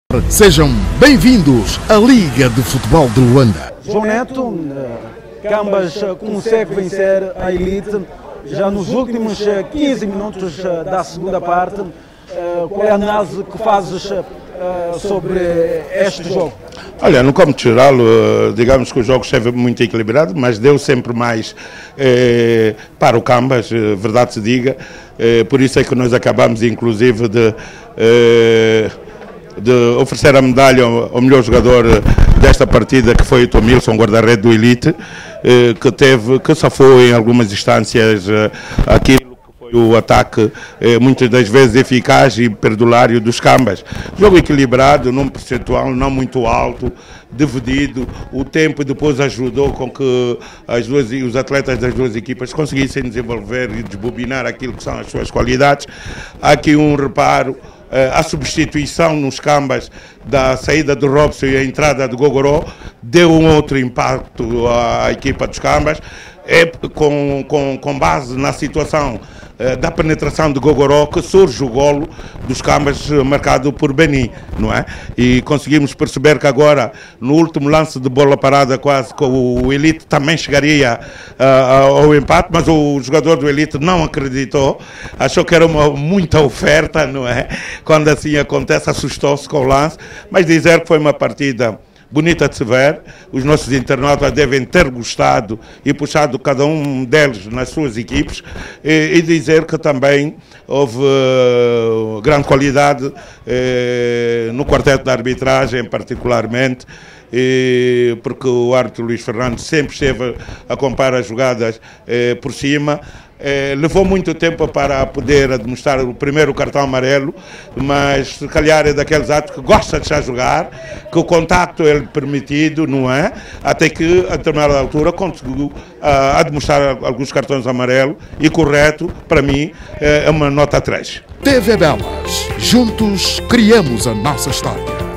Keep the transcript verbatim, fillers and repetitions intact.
Sejam bem-vindos à Liga de Futebol de Luanda. João Neto, Cambas consegue vencer a Elite já nos últimos quinze minutos da segunda parte. Qual é a análise que fazes sobre este jogo? Olha, no cômputo geral, digamos que o jogo esteve muito equilibrado, mas deu sempre mais eh, para o Cambas, verdade se diga. Eh, por isso é que nós acabamos, inclusive, de... Eh, de oferecer a medalha ao melhor jogador desta partida, que foi o Tomilson, guarda-redes do Elite, que teve, que safou em algumas instâncias aquilo que foi o ataque, muitas das vezes eficaz e perdulário dos Cambas. Jogo equilibrado, num percentual não muito alto, dividido, o tempo depois ajudou com que as duas, os atletas das duas equipas conseguissem desenvolver e desbobinar aquilo que são as suas qualidades. Há aqui um reparo. A substituição nos Cambas da saída do Robson e a entrada do Gogoró deu um outro impacto à equipa dos Cambas, é com, com, com base na situação eh, da penetração de Gogoró que surge o golo dos Cambas marcado por Beni, não é? E conseguimos perceber que agora, no último lance de bola parada, quase que o Elite também chegaria uh, ao empate, mas o jogador do Elite não acreditou, achou que era uma muita oferta, não é? Quando assim acontece, assustou-se com o lance, mas dizer que foi uma partida bonita de se ver. Os nossos internautas devem ter gostado e puxado cada um deles nas suas equipes, e, e dizer que também houve uh, grande qualidade uh, no quarteto de arbitragem, particularmente, e, porque o árbitro Luís Fernando sempre esteve a acompanhar as jogadas uh, por cima. Eh, levou muito tempo para poder demonstrar o primeiro cartão amarelo, mas se calhar é daqueles atos que gosta de já jogar, que o contacto é permitido, não é? Até que a determinada altura conseguiu uh, a demonstrar alguns cartões amarelos e correto, para mim, é uma nota três. T V Belas, juntos criamos a nossa história.